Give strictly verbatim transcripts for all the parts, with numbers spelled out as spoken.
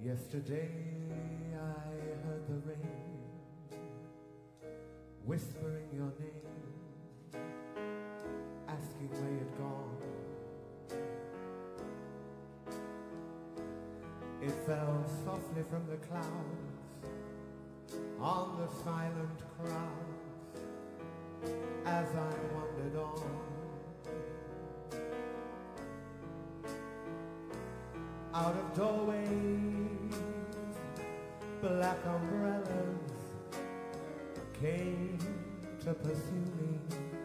Yesterday I heard the rain whispering your name, asking where you'd gone. It fell softly from the clouds on the silent crowds as I wandered on. Out of doorways, black umbrellas came to pursue me.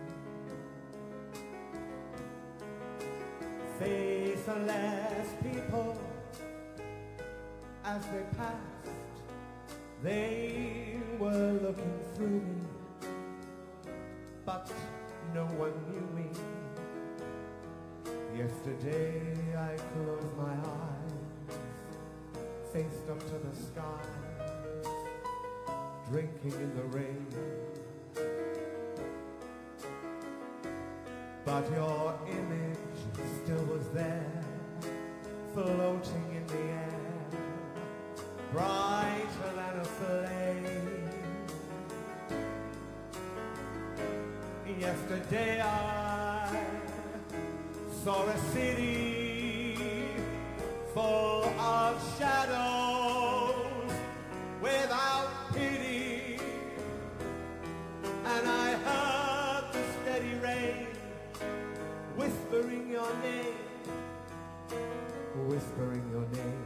Faceless people, as they passed, they were looking through me, but no one knew me. Yesterday I closed my eyes, faced up to the sky, drinking in the rain. But your image still was there, floating in the air, brighter than a flame. Yesterday I saw a city full of shadows without pity, and I heard the steady rain whispering your name, whispering your name.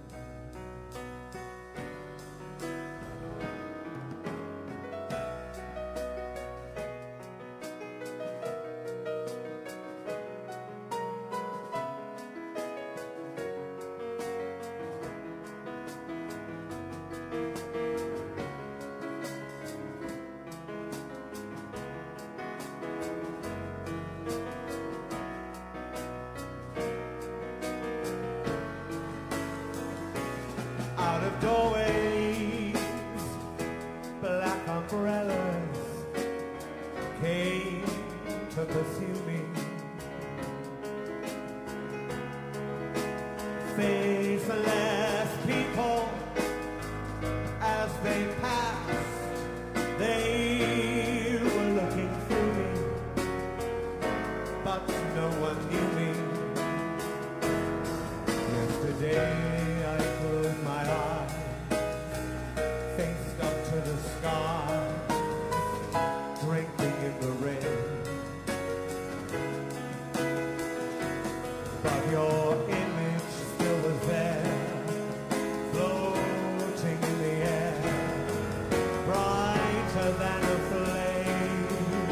Out of doorways, black umbrellas came to pursue me. Faceless people, as they passed, they were looking through me, but no one knew me. Yesterday I closed my eyes, faced up to the sky, drinking in the rain. But your image still was there, floating in the air, brighter than a flame.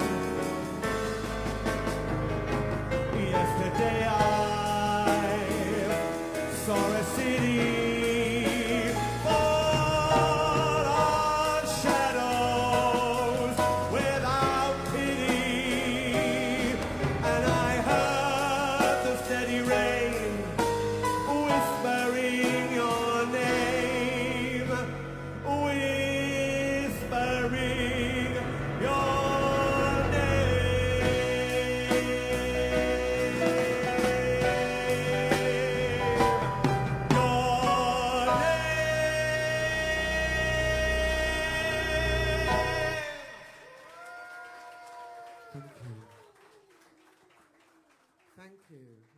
Yesterday I saw a city full of shadows without pity, and I heard the steady rain whispering your name, whispering your name. Thank you. Thank you.